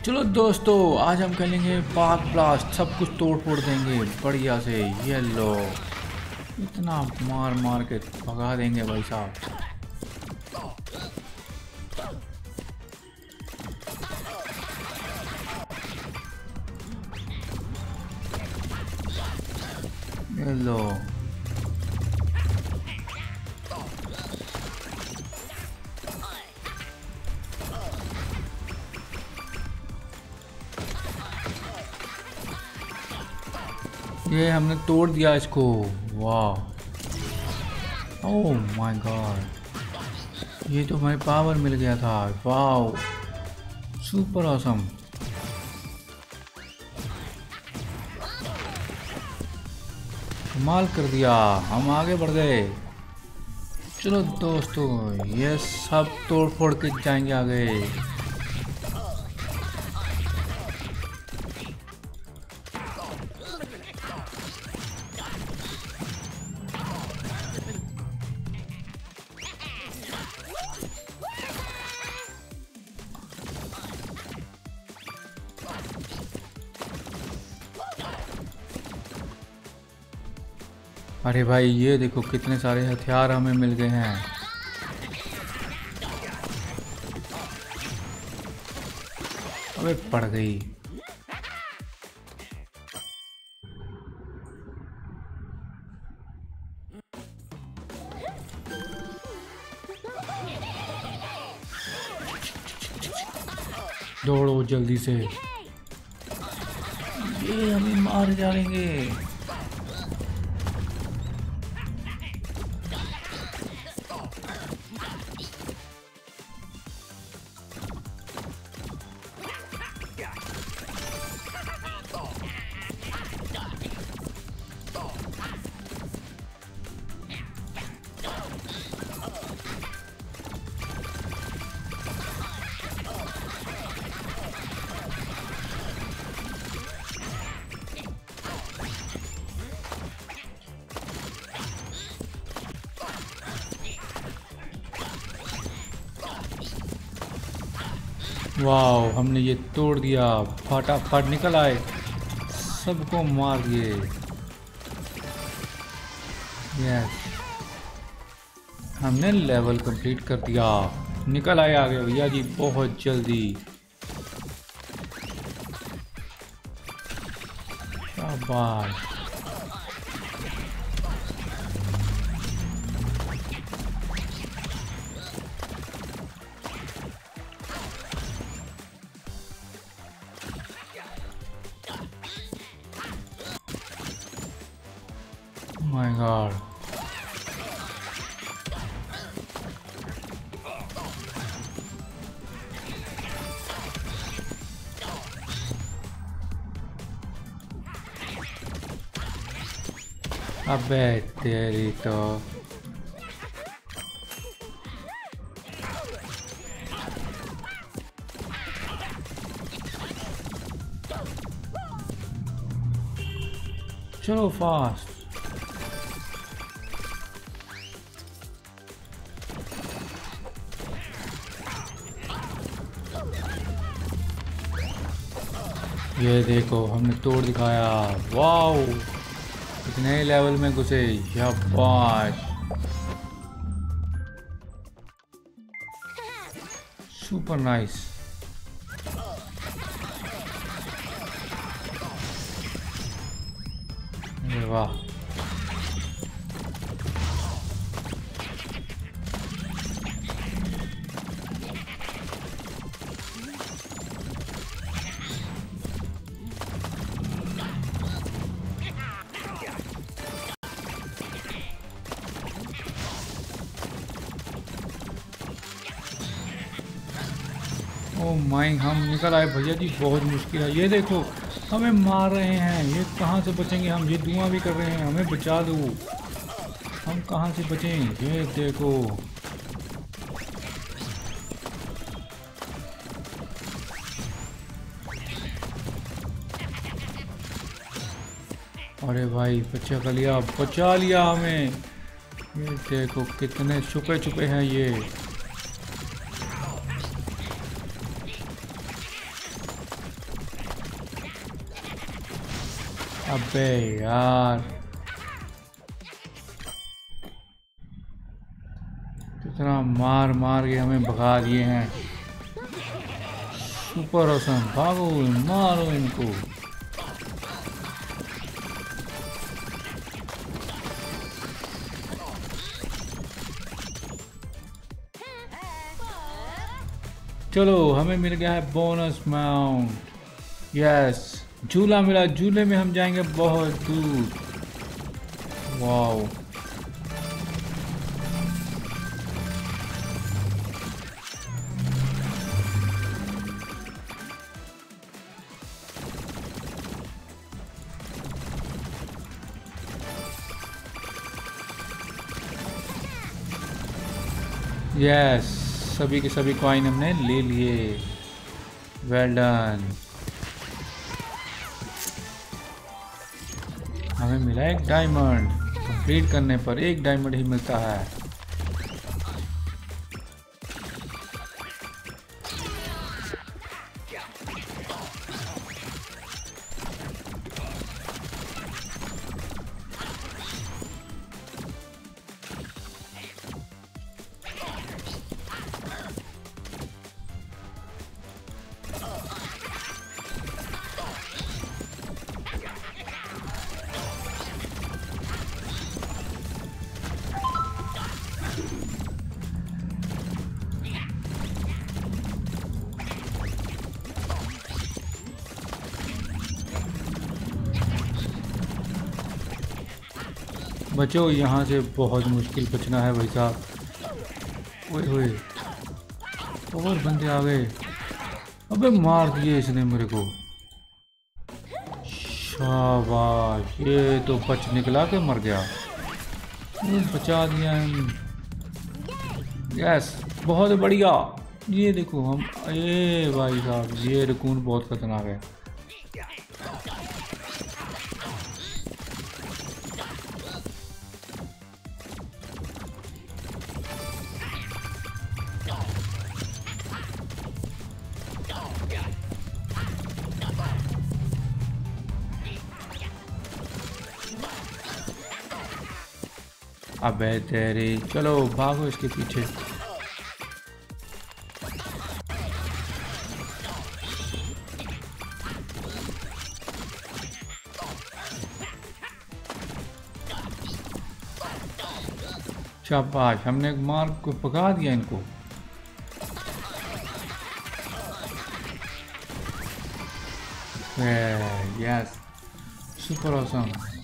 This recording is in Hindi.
चलो दोस्तों, आज हम खेलेंगे पाक ब्लास्ट। सब कुछ तोड़ फोड़ देंगे बढ़िया से। ये लो, इतना मार मार के भगा देंगे भाई साहब। ये लो, ये हमने तोड़ दिया इसको। वाह, ओह माय गॉड, ये तो हमें पावर मिल गया था। वाह, सुपर ऑसम। कमाल कर दिया, हम आगे बढ़ गए। चलो दोस्तों, ये सब तोड़ फोड़ के जाएंगे आगे। अरे भाई, ये देखो कितने सारे हथियार हमें मिल गए हैं। अबे पड़ गई। दौड़ो जल्दी से, ये हमें मार जाएंगे। वाह, हमने ये तोड़ दिया। फटाफट निकल आए, सबको मार दिए। यस, हमने लेवल कंप्लीट कर दिया। निकल आए आगे भैया जी, बहुत जल्दी। शाबाश। माय गॉड, अबे तेरी तो। चलो फास्ट। ये देखो, हमने तोड़ दिखाया। वाओ, एक नए लेवल में घुसे। शाबाश, सुपर नाइस। अरे वाह, ओ माई, हम निकल आए भैया जी। बहुत मुश्किल है। ये देखो, हमें मार रहे हैं। ये कहाँ से बचेंगे हम? ये धुआं भी कर रहे हैं। हमें बचा दो, हम कहाँ से बचें? ये देखो, अरे भाई बचा लिया हमें। ये देखो कितने छुपे छुपे हैं ये। अबे यार, कितना मार मार के हमें भगा दिए हैं। सुपर ऑसम, भागो मारो इनको। चलो हमें मिल गया है बोनस माउंट। यस, झूला मिला, झूले में हम जाएंगे बहुत दूर। वाओ, यस, सभी के सभी कॉइन हमने ले लिए। Well done. हमें मिला एक डायमंड। कंप्लीट करने पर एक डायमंड ही मिलता है। बचो यहाँ से, बहुत मुश्किल बचना है भाई साहब। ओए ओए, और बंदे आ गए। अबे मार दिए इसने मेरे को। शाबाश, ये तो बच निकला के मर गया। बचा दिया। यस, बहुत बढ़िया। ये देखो हम, ये भाई साहब, ये रकून बहुत खतरनाक है। अबे तेरे, चलो भागो इसके पीछे। शाबाश, हमने मार को पका दिया इनको। Yes, super awesome.